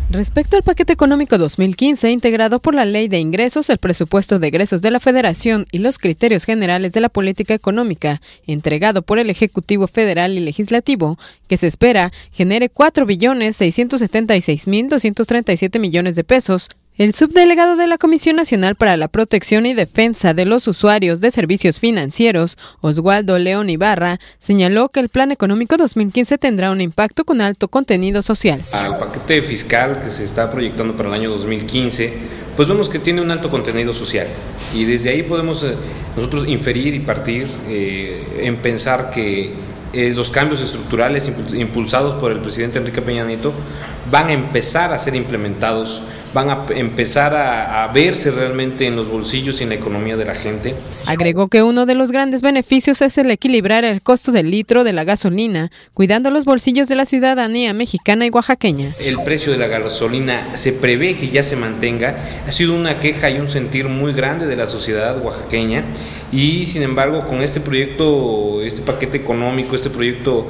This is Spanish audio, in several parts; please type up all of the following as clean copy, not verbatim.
Respecto al paquete económico 2015, integrado por la Ley de Ingresos, el presupuesto de egresos de la Federación y los criterios generales de la política económica, entregado por el Ejecutivo Federal y Legislativo, que se espera genere 4.676.237 millones de pesos, el subdelegado de la Comisión Nacional para la Protección y Defensa de los Usuarios de Servicios Financieros, Oswaldo León Ibarra, señaló que el Plan Económico 2015 tendrá un impacto con alto contenido social. Al paquete fiscal que se está proyectando para el año 2015, pues vemos que tiene un alto contenido social y desde ahí podemos nosotros inferir y partir en pensar que los cambios estructurales impulsados por el presidente Enrique Peña Nieto van a empezar a ser implementados, van a empezar a verse realmente en los bolsillos y en la economía de la gente. Agregó que uno de los grandes beneficios es el equilibrar el costo del litro de la gasolina, cuidando los bolsillos de la ciudadanía mexicana y oaxaqueña. El precio de la gasolina se prevé que ya se mantenga, ha sido una queja y un sentir muy grande de la sociedad oaxaqueña y sin embargo con este proyecto, este paquete económico, este proyecto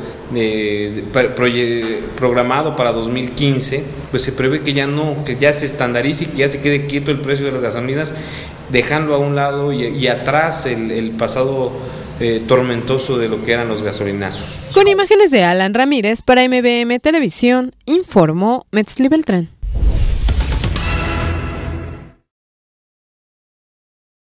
programado para 2015, pues se prevé que ya se estandarice y que ya se quede quieto el precio de las gasolinas, dejando a un lado y atrás el pasado tormentoso de lo que eran los gasolinazos. Con imágenes de Alan Ramírez para MBM Televisión, informó Metzli Beltrán.